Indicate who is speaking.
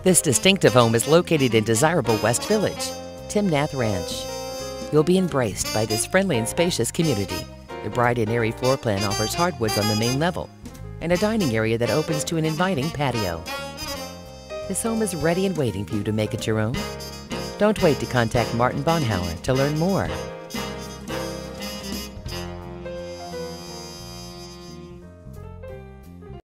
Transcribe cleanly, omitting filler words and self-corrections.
Speaker 1: This distinctive home is located in desirable West Village, Timnath Ranch. You'll be embraced by this friendly and spacious community. The bright and airy floor plan offers hardwoods on the main level and a dining area that opens to an inviting patio. This home is ready and waiting for you to make it your own. Don't wait to contact Martine Bonhoure to learn more.